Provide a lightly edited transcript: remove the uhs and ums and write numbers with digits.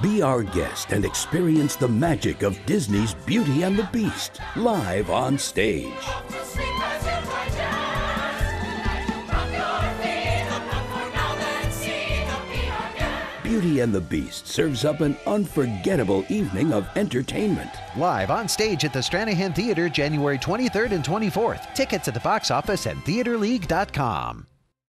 Be our guest and experience the magic of Disney's Beauty and the Beast, live on stage. Beauty and the Beast serves up an unforgettable evening of entertainment. Live on stage at the Stranahan Theater, January 23rd and 24th. Tickets at the box office and theaterleague.com.